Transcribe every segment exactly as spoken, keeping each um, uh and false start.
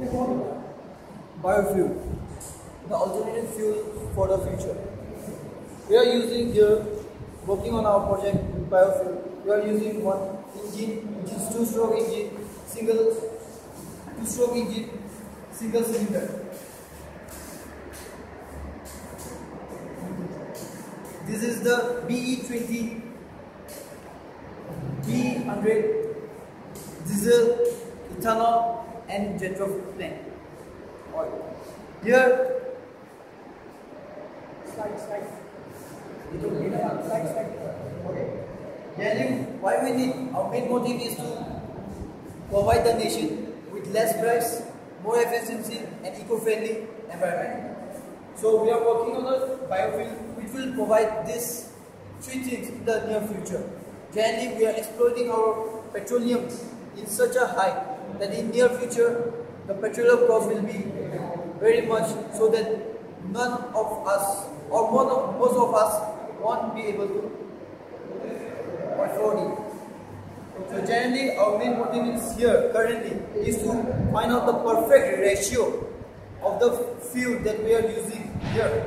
Biofuel, the alternative fuel for the future. We are using here, working on our project with biofuel. We are using one engine, which is two-stroke engine, single two-stroke engine, single cylinder. This is the B E twenty B one hundred diesel, ethanol, and jet fuel plant oil. Here, slide, slide. Slide, slide. Okay. Then why we need, our main motive is to provide the nation with less price, more efficiency, and eco-friendly environment. So we are working on a biofuel which will provide these three things in the near future. Generally, we are exploiting our petroleum in such a height that in near future the petroleum cost will be very much, so that none of us or most of us won't be able to afford it. So generally, our main motive is here currently is to find out the perfect ratio of the fuel that we are using here.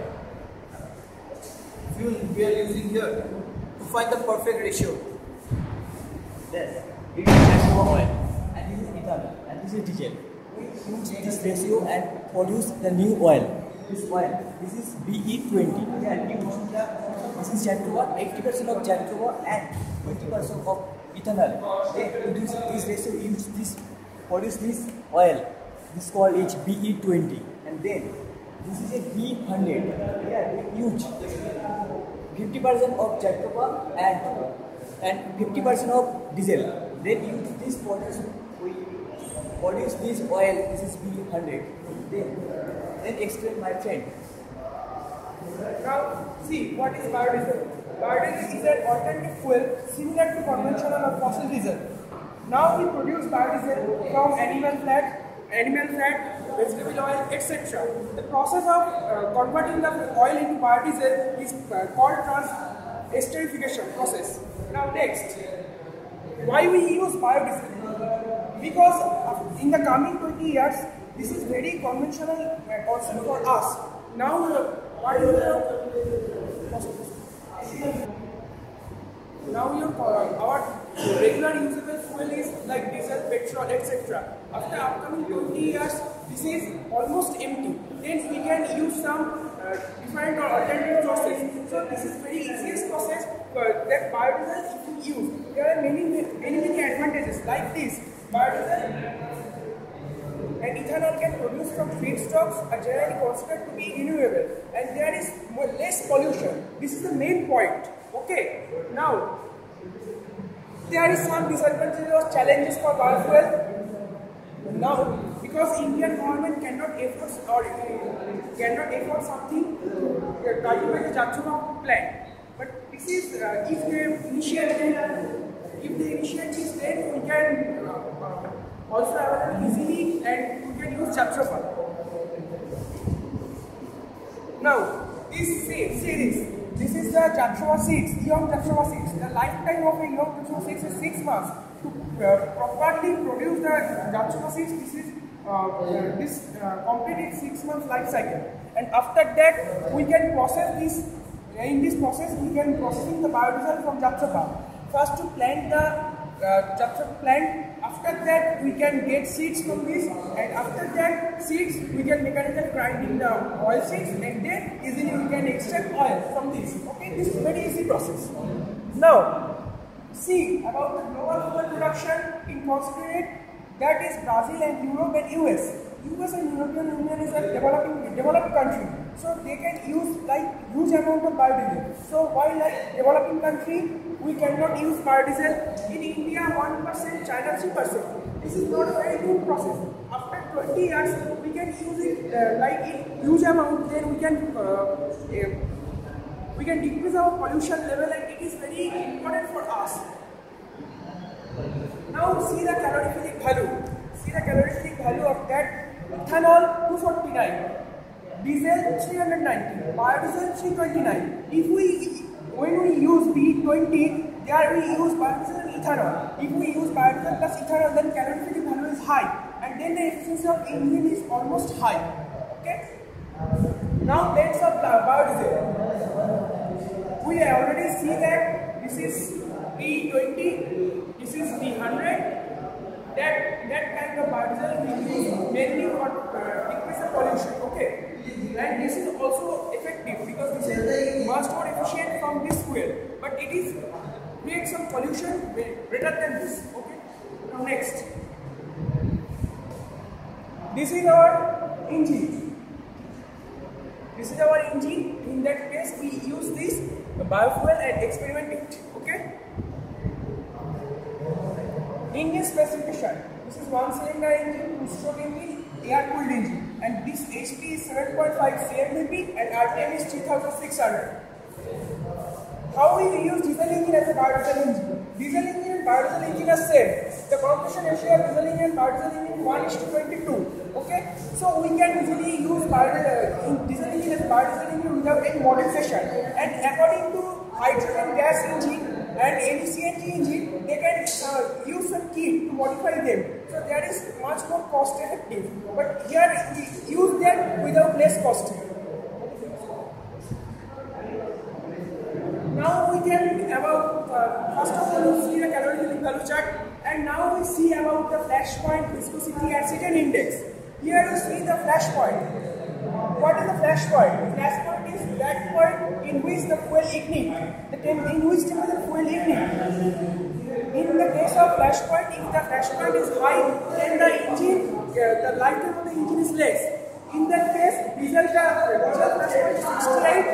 Fuel we are using here to find the perfect ratio. Yes, it is natural oil, and this is ethanol, and this is diesel. We use this ratio and produce the new oil. This oil, this is B E twenty. Yeah, this is Jatropha, eighty percent of Jatropha and twenty percent of ethanol. They produce this ratio, use this, produce this oil. This called is B E twenty. And then this is a B one hundred. Yeah, we use fifty percent of Jatropha and and fifty percent of diesel. Then use this produce, we produce this oil. This is B one hundred. Then, then explain, my friend. Now, see what is biodiesel. Biodiesel is an alternative fuel similar to conventional or fossil diesel. Now we produce biodiesel from animal fat, animal fat, vegetable oil, et cetera. The process of uh, converting the oil into biodiesel is uh, called trans-esterification process. Now next, why we use biodiesel? Because in the coming twenty years, this is very conventional concept for us. Now, uh, what is the now your uh, our regular usable fuel is like diesel, petrol, et cetera. After upcoming twenty years, this is almost empty. Then we can use some uh, different or alternative sources. So this is very easiest process for that biodiesel if you use. There are many many many advantages like this. Biodiesel and ethanol can produce from feedstocks are generally considered to be renewable, and there is more, less pollution. This is the main point. Okay. Now, there is some disadvantages or challenges for biofuel. Now, because Indian government cannot afford or uh, cannot afford something to cultivate the Jatropha plant, but this is uh, if they initiate if they initiate this, then we can uh, uh, also available easily and we can use Jatropha. Now, this see, see this. This is the Jatropha seeds, young Jatropha seeds. The lifetime of a young Jatropha seeds is six months. To uh, properly produce the Jatropha seeds, this is uh, uh, this uh, completed six months life cycle. And after that, we can process this. In this process, we can processing the biodiesel from Jatropha. First, to plant the uh, Jatropha plant. After that, we can get seeds from this, and after that seeds, we can mechanically grinding the oil seeds, and then easily we can extract oil from this. Okay, this is very easy process. Now, see about the global fuel production in considerate, that is Brazil and Europe and U S. U S and European Union is a developing developed country, so they can use like huge amount of biodiesel. So while like developing country, we cannot use biodiesel. In India, one percent, China three percent. This is not a very good process. After twenty years, we can use it uh, like in huge amount. Then we can uh, uh, we can decrease our pollution level, and it is very important for us. Now see the calorific value. See the calorific value of that. Ethanol two forty-nine, diesel three hundred ninety, biodiesel three twenty-nine. If we when we use B twenty, there we use biodiesel and ethanol. If we use biodiesel plus ethanol, then calorific value is high, and and then the efficiency of engine is almost high. Okay. Now let's of biodiesel. We already see that this is B twenty, this is B one hundred. That that kind of biodiesel we use mainly for uh, decrease the pollution. Okay, and this is also effective because this is much more efficient from this fuel, but it is create some pollution better than this. Okay. Now next, this is our engine. This is our engine. In that case, we use this biofuel and experiment it. Okay. Engine specification. This is one cylinder engine, two stroke engine, air cooled engine, and this H P is seven point five C M V P and R P M is three thousand six hundred. How we use diesel engine as a biodiesel engine? Diesel engine and biodiesel engine are same. The compression ratio of diesel engine and biodiesel engine one is to twenty-two. Okay, so we can easily use biodiesel, diesel engine as a biodiesel engine without any modification. And according to hydrogen gas engine and N C N G engine, they can uh, use some kit to modify them. So that is much more cost effective. But here we use that without less cost. Now we can about uh, first of all we see the calorific value chart, and now we see about the flash point, viscosity, and Citan index. Here you see the flash point. What is the flash point? The flash point is that point in which the fuel ignites. The temp in which temperature the fuel ignites. In the case of flash point, if the flash point is high, then the engine, uh, the lifetime of the engine is less. In that case, diesel diesel flash point is sixty-eight.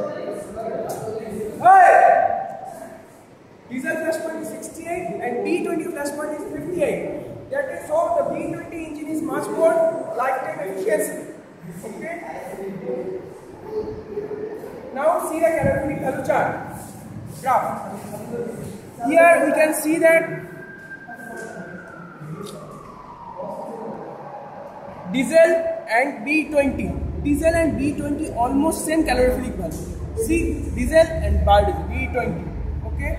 Hey! Diesel flash point is sixty-eight and B twenty flash point is fifty-eight. That is so the B twenty engine is much more lifetime efficiency. Okay. Now see the calorific value chart graph. Here we can see that diesel and B twenty. Diesel and B twenty almost same calorific value. See diesel and biodiesel B twenty. Okay.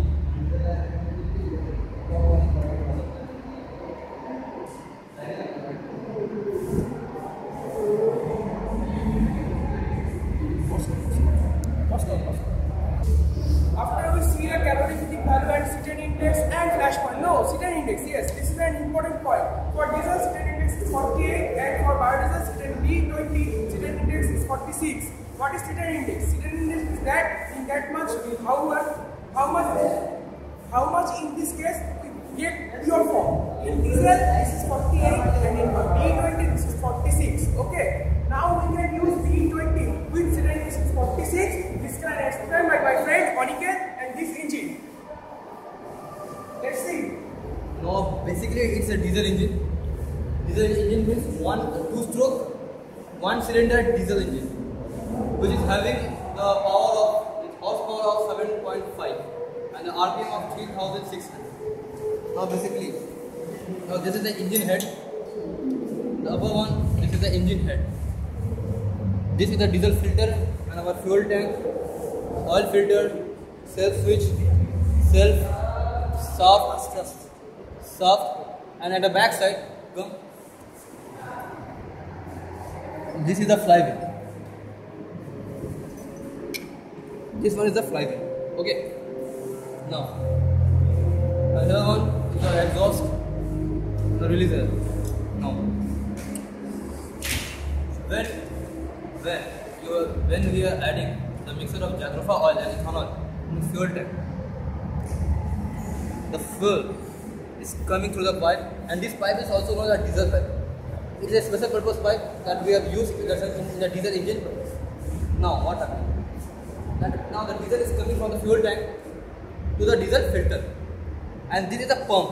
After we see the calorific value and Citan index and flash point. No, Citan index, yes, this is an important point. For diesel, Citan index is forty-eight, and for biodiesel, Citan B twenty, Citan index is forty-six. What is Citan index? Citan index is that in that much, how much, how much, how much in this case we get pure form. In diesel, this is forty-eight, and in B twenty, this is forty-six. Okay. Now we can use B twenty with Citan index is forty-six. This can explain by my friend Oniket and this engine. Let's see. No, basically it's a diesel engine. Diesel engine means one two-stroke, one cylinder diesel engine, which is having the power of horsepower of seven point five and the R P M of three thousand six hundred. Now basically, now this is the engine head. The upper one, this is the engine head. This is the diesel filter and our fuel tank, oil filter, self switch, self soft, soft, and at the back side, come. This is the flywheel. This one is the flywheel. Okay. Now, another one is the exhaust, the releaser. Now, when when you are, when we are adding the mixture of jatropha oil and ethanol in the fuel tank, the fuel is coming through the pipe, and this pipe is also known as diesel pipe. It is a special purpose pipe that we have used in the, in the diesel engine. Now what happens? That now the diesel is coming from the fuel tank to the diesel filter, and this is a pump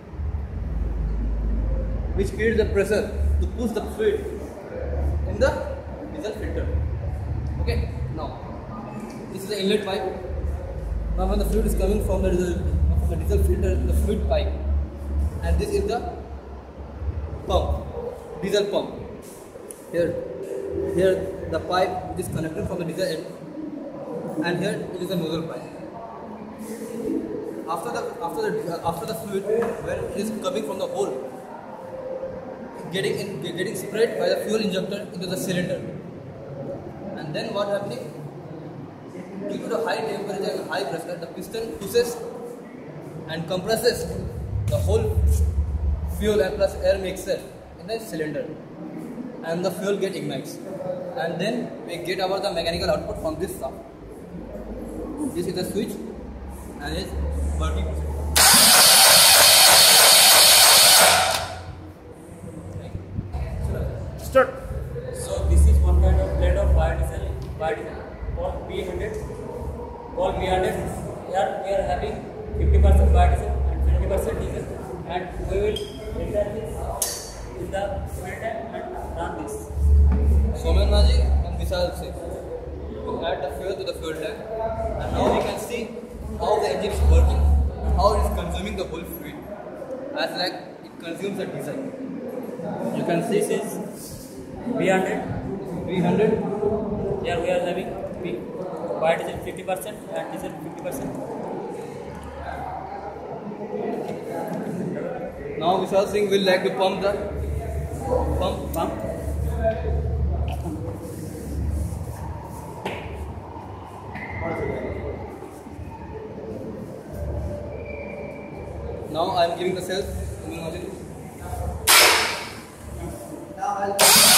which creates the pressure to push the fluid in the diesel filter. Okay. Now this is the inlet pipe. Now when the fluid is coming from the diesel, from the diesel filter, the fluid pipe, and this is the pump, diesel pump. Here, here the pipe which is connected from the diesel end, and here it is a nozzle pipe. After the after the uh, after the fluid, when it is coming from the hole, getting in, getting spread by the fuel injector into the cylinder. And then what happening? Due to the high temperature and high pressure, the piston pushes and compresses the whole fuel and plus air mixture in the cylinder, and the fuel get ignites, and then we get our the mechanical output from this shaft. This is the switch and it's working. Start. So this is one kind of blend of biodiesel, biodiesel called B one hundred. Called B one hundred. Here we are having fifty percent biodiesel and twenty percent diesel, and we will enter this in the fuel tank and run this. Somen Maji and Vishal Singh will add the fuel to the fuel tank, and now we can see how the engine is working, how it is consuming the whole fluid, as like it consumes the diesel. You can see This is B one hundred. three hundred. Here we are having B biodiesel fifty percent and diesel fifty percent. Now Vishal Singh will like to pump the pump pump. Now I am giving the cells. Now I'll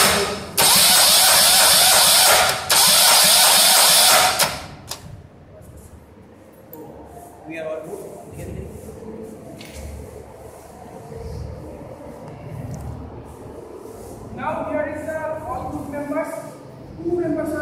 We are all good. Now here is the all group members. Two members are